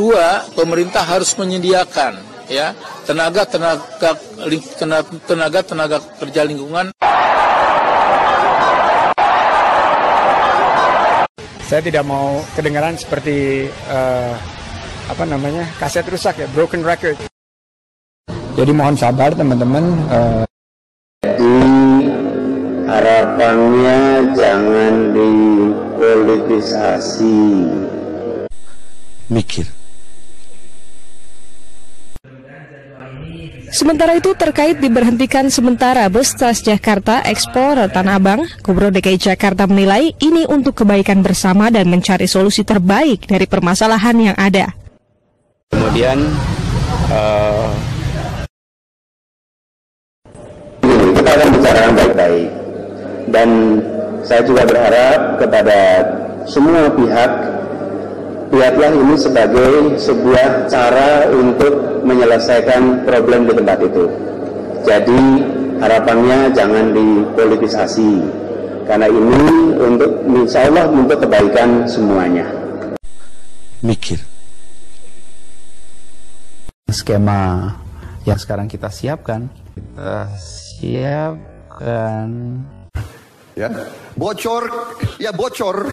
Dua, pemerintah harus menyediakan ya tenaga kerja lingkungan. Saya tidak mau kedengaran seperti kaset rusak ya, broken record. Jadi mohon sabar teman-teman. Jadi harapannya jangan dipolitisasi. Mikir. Sementara itu, terkait diberhentikan sementara bus Transjakarta Explorer Tanah Abang, Gubernur DKI Jakarta menilai ini untuk kebaikan bersama dan mencari solusi terbaik dari permasalahan yang ada. Kemudian kita akan bicarakan baik-baik, dan saya juga berharap kepada semua pihak, lihatlah ini sebagai sebuah cara untuk menyelesaikan problem di tempat itu. Jadi harapannya jangan dipolitisasi, karena ini untuk, insya Allah, untuk kebaikan semuanya. Mikir. Skema yang sekarang kita siapkan, ya bocor